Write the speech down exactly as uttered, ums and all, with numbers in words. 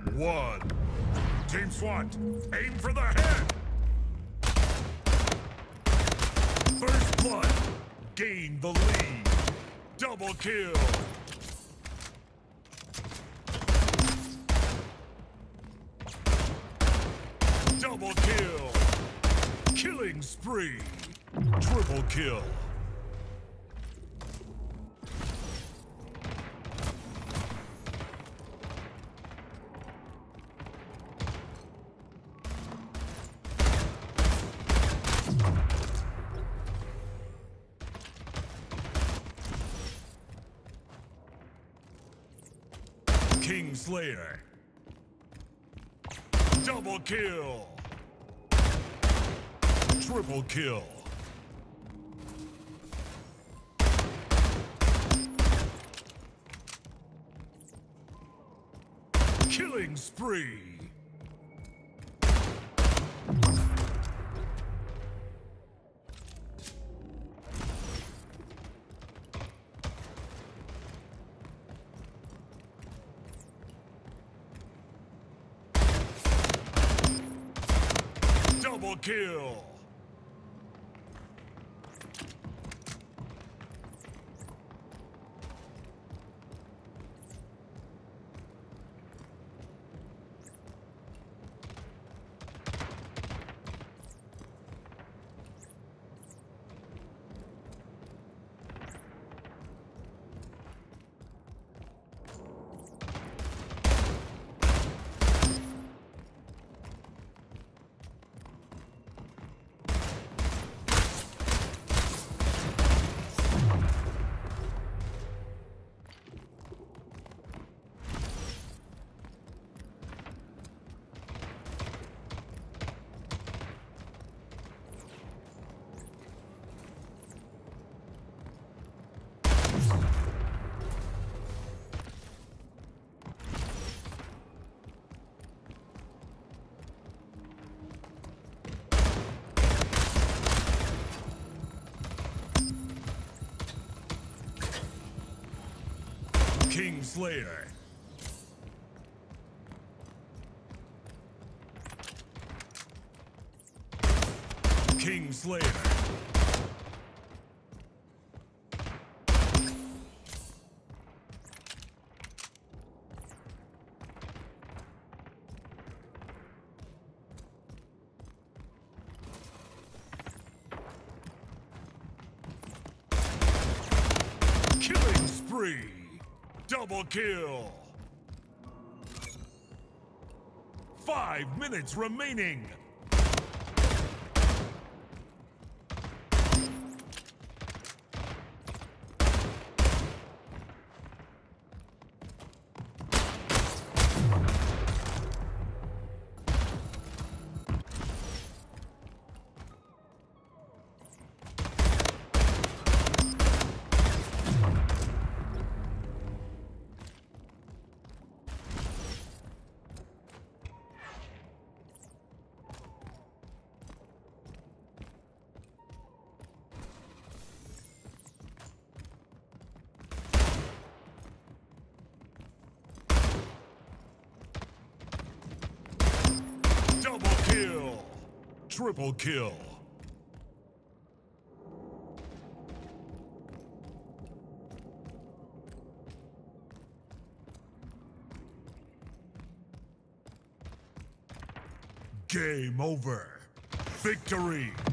one. Team SWAT, aim for the head. First blood, gain the lead. Double kill. Double kill. Killing spree. Triple kill. King Slayer. Double kill. Triple kill. Killing spree. Double kill. King Slayer. King Slayer. Killing spree. Double kill! Five minutes remaining! Double kill! Triple kill! Game over. Victory!